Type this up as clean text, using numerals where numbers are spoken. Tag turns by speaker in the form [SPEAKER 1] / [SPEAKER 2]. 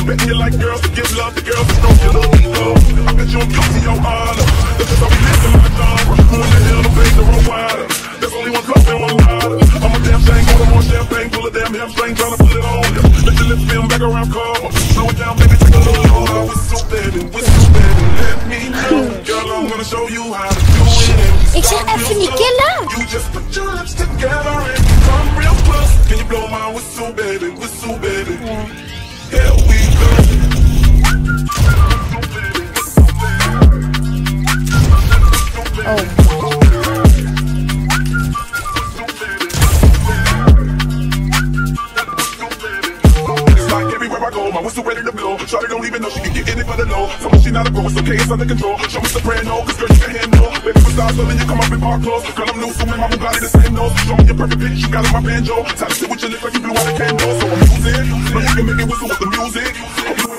[SPEAKER 1] Betting you like girls to give love to girls that don't feel love. I bet you don't come to your honor. That's just how we live in my genre. Who in the hell to pay the road wider? There's only one cup and one rider. I'm a damn shame, order more champagne, pull a damn hamstring, tryna pull it on ya. Let your lips spin back around, come on. Slow it down, baby, take a little longer. Whistle, baby, let me know. Girl, I'm gonna show you how to do it.
[SPEAKER 2] Ik zeg even niet killen.
[SPEAKER 1] You just put your lips together and come real close. Can you blow my whistle, baby,
[SPEAKER 2] Ja.
[SPEAKER 1] Here we go.
[SPEAKER 2] Oh.
[SPEAKER 1] My whistle ready to blow. Shawty don't even know she can get in it for the low. So she not a pro, it's okay, it's under control. Show me soprano, cause girl you can handle. Baby with stars, so then you come up in park clothes. Girl I'm new, so my Bugatti the same nose. Show me your perfect pitch, you got in my banjo. Time to sit with your lips like you blew out a candle. So I'm using, but you can make it whistle with the music.